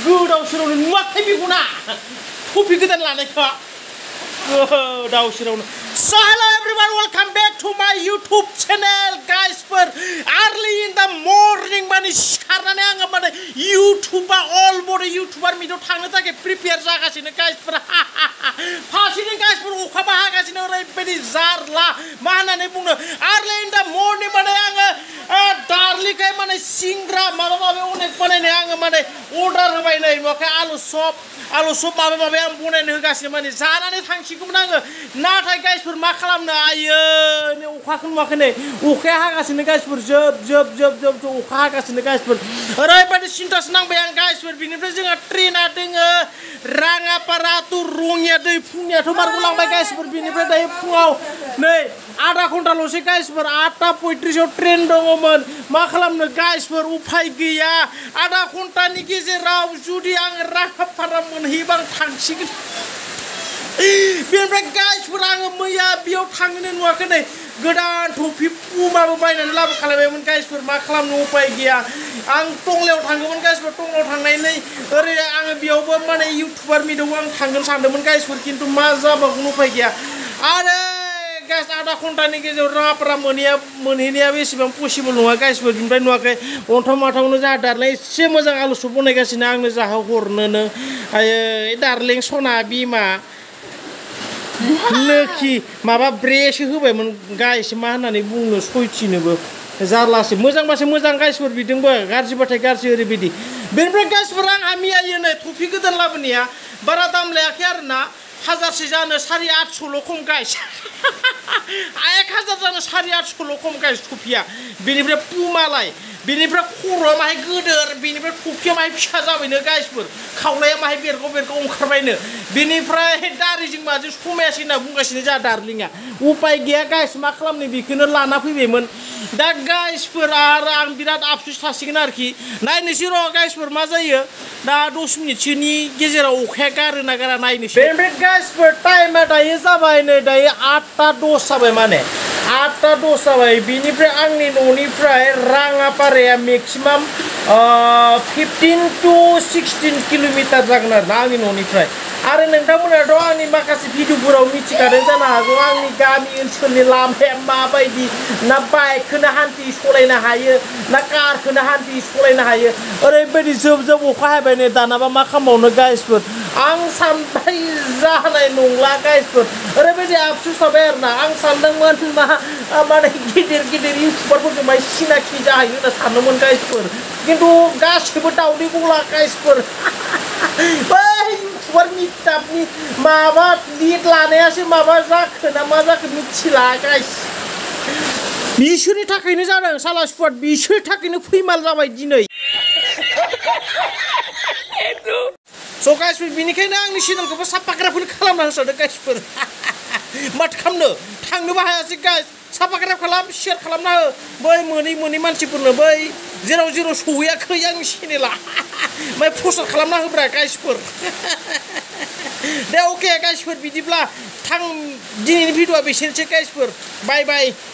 गोदाव सोरावनो नुवाखै बेखौना टपि गोदान लानायखौ गोदाव सोरावनो So hello everyone, welcome back to my YouTube channel guysफोर early in the morning माने सिखारनानै आङो माने YouTubeआ all body YouTuber मिटआव थांनो थाखाय प्रिपेयार जागासिनो गाइसफोर फारसेथिं गाइसफोर अखाबो हागासिनो ओरैबायदि जारला मा होननानै बुंनो early in the morning माने आङो दार्लिखाय माने सिंग्रा माबा माबि अनेक बानायनो आङो माने अर्डार होबाय नै माखाय आलु सब माबा माबि आं बनायनो होगासिनो माने जानानै थांसिगौमोन आङो नाथाय गाइसफोर मा खालामनो आयो नै अखाखौ नुवाखै नै अखाया हागासिनो गाइसफोर जोब अखा हागासिनो गाइसफोर ओरैबायदि सिन्थासो नांबाय आं गाइसफोर बिनिफ्राय जोंहा ट्रेना दोङो राङापारा टु रङिया दै फुंनियाथ' बारग'लांबाय गाइसफोर बिनिफ्राय दायो फुङाव नै आधा घन्टाल'सो गाइसफोर 8:35 ट्रेन दङमोन मा खालामनो गाइसफोर उफाय गैया आधा घन्टानि गेजेराव जुदि आं राङापारा मोनहैयोबा आं थांसिगोन बेनिफ्राय गाइसफोर आङो मैया बेयाव थांनो नुवाखै नै गोदान टफि पुमाबो बायनानै लाबोखालायबायमोन गाइसफोर मा खालामनो उपाय गैया आं टंलायाव थांगौमोन गाइसफोर टंलायाव थांनानै ओरै आङो बेयावबो माने इउटुबार मिटआव आं थांगोन सानदोंमोन गाइसफोर खिन्थु मा जाबावगोन उपाय गैया आरो गाइस आधा घन्टानि गेजेराव राङापारा मोनहैनायाबो एसेबां पसिबल नङा गाइसफोर बिनिफ्राय नुवाखै अन्थाव माथावनो जाहा दार्लिं एसे मोजां आलु सब बनायगासिनो आंनो जाहोहरनोनो आयै दार्लिं सना बिमा लोखि माबा ब्रेसो होबायमोन गाइस मा होननानै बुंनो सयथिनोबो जारलासो मोजांबासो मोजां गाइसफोर बिदोंबो गाज्रिबाथाय गाज्रि ओरैबायदि बेनिफ्राय गाइसफोर आंहा मैया नै टफि गोदान लाबोनाया बारा दाम लायाखै आरोना 1000 जानो 850 खम गाइस 1000 जानो 850 खम गाइस टफिया बेनिफ्राय पुमालाय बेनिफ्राय खर'आ माहाय गोदोर बेनिफ्राय टफिया माहाय फिसा जाबायनो गाइसफोर खावलाया माहाय बेरगाव ओंखारबायनो बेनिफ्राय दारिजों माजों समायासै होनना बुंगासिनो जोंहा दार्लिंआ उपाय गैया गाइस मा खालामनो बेखौनो लाना फैबायमोन दा गाइसफोर आरो आं बिराद आफसुस थासिगोन आरोखि नायनोसै र' गाइसफोर मा जायो दा 10 मिनिटसोनि गेजेराव अखाया गारो ना गारा नायनोसै बेनिफ्राय गाइसफोर टाइमा दायो जाबाय नै दायो 8:10 जाबाय माने 8:10 जाबाय बिनिफ्राय आंनि न'निफ्राय राङापाराया मेक्सिमाम 15 to 16 किल'मिटार जागोन आरो ना आंनि न'निफ्राय आरो नोंथांमोनाथ' आंनि माखासे भिडिअफोराव मिथिखादों जानो हागौ आंनि गामि ओनसोलनि लामाया माबायदि ना बाइकखौनो हान्थि सालायनो हायो ना कारखौनो हान्थि सालायनो हायो ओरैबायदि जोब अखा हाबाय नै दानाबा मा खालामबावनो गाइसफोर आं सानबाय जानाय नंला गाइसफोर ओरैबायदि आफसुस थाबाय आरोना आं सानदोंमोन माने गिदिर इउटुबारफोरखौ माय सिनाखि जाहैयो होनना सानदोंमोन गाइसफोर खिन्थु गासिबो दावदै गला गाइसफोर बै इउटुबार मिटापनि माबा लिड लानायासो माबा जाखो ना मा जाखो मिथिला गाइस बिसोरनि थाखायनो जादों साला स्क्वाड बिसोरनि थाखायनो फैमाल जाबाय दिनै स' गाइसफोर बिनिखायनो आंनि चेनेलखौबो साफाग्राफोर खालामना होसावदों गाइसफोर माथो खालामनो थांनोबो हायासै गाइस साफाग्राफ खालाम शेयार खालामना हो बै मोनै मानसिफोरनो बै जेराव सहैयाखै आंनि चेनेला ओमफ्राय प्रसार खालामना होब्रा गाइसफोर दे अके गाइसफोर बिदिब्ला दिनैनि भिडिअआ बेसेनोसै गाइसफोर बाय